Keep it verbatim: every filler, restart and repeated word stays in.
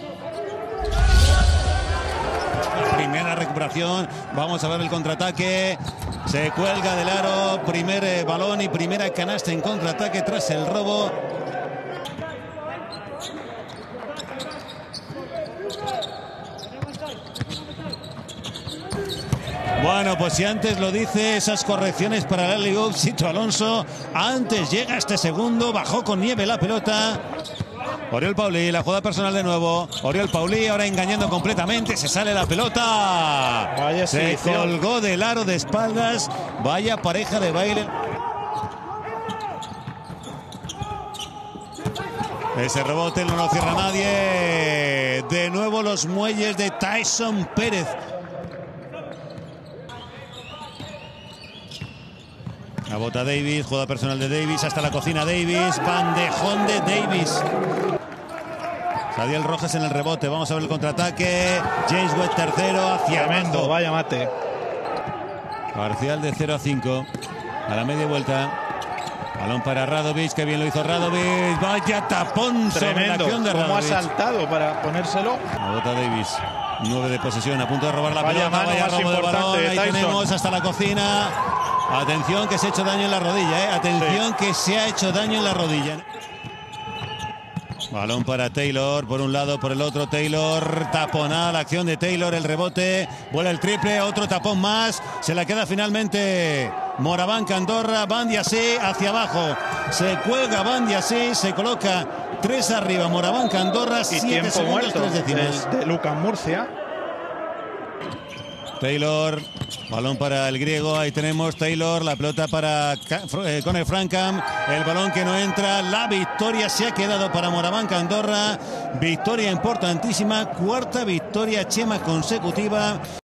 Primera recuperación, vamos a ver el contraataque, se cuelga del aro, primer eh, balón y primera canasta en contraataque tras el robo. Bueno, pues si antes lo dice, esas correcciones para el alley-oop, Sito Alonso, antes llega este segundo, bajó con nieve la pelota. Oriol Paulí, la jugada personal de nuevo. Oriol Paulí ahora engañando completamente. Se sale la pelota. Vaya se selección. colgó del aro de espaldas. Vaya pareja de baile. Ese rebote no lo cierra nadie. De nuevo los muelles de Tyson Pérez. La bota Davis, jugada personal de Davis, hasta la cocina Davis, bandejón de Davis. Sadiel Rojas en el rebote, vamos a ver el contraataque. James Webb tercero, hacia Tremendo, abajo. vaya mate. Parcial de cero a cinco, a la media vuelta. Balón para Radovic, que bien lo hizo Radovic. Vaya tapón sobre la Tremendo, acción de cómo ha Radovic. saltado para ponérselo. La bota Davis, nueve de posesión, a punto de robar la Vaya pelota, mano vaya más robo de balón. importante de Ahí Tyson. tenemos hasta la cocina. Atención que se ha hecho daño en la rodilla, ¿eh? Atención sí. que se ha hecho daño en la rodilla. Balón para Taylor, por un lado, por el otro, Taylor, taponada la acción de Taylor, el rebote, vuela el triple, otro tapón más, se la queda finalmente Moraván Andorra, Bandiasí hacia abajo, se cuelga Bandiasí, se coloca tres arriba, Moraván Andorra, siete segundos, tres décimas. De, de Lucas Murcia. Taylor, balón para el griego, ahí tenemos Taylor, la pelota para eh, Conor Frankham, el balón que no entra, la victoria se ha quedado para Moraván Andorra, victoria importantísima, cuarta victoria Chema consecutiva.